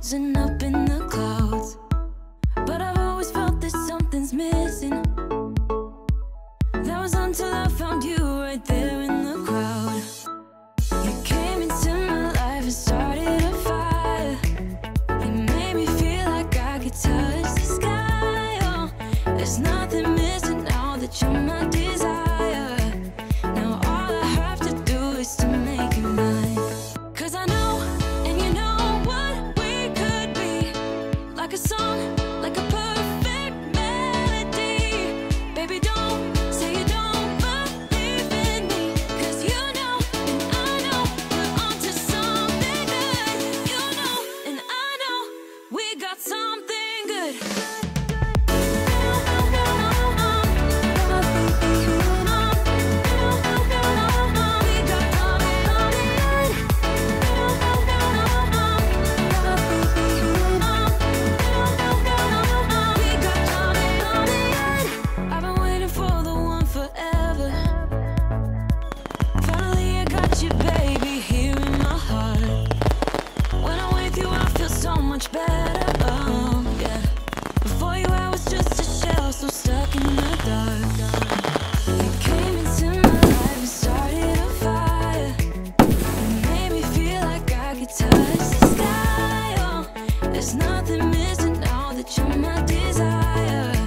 roads and up in the clouds, but I've always felt that something's missing. That was until I found you right there in the crowd. You came into my life and started a fire. You made me feel like I could touch the sky. Oh, there's nothing missing now that you're my desire. Now all I have to do is to make you mine. 'Cause I know, and you know what we could be. Like a song, like a perfect melody. Baby, don't say you don't believe in me. 'Cause you know, and I know, we're onto something good. You know, and I know, we got something good. I've been waiting for the one forever. Finally I got you, baby, here in my heart. When I'm with you I feel so much better, oh yeah. Before you I was just a shell, so stuck in the dark. You came into my life and started a fire. You made me feel like I could touch the sky, oh. There's nothing missing now that you're my desire.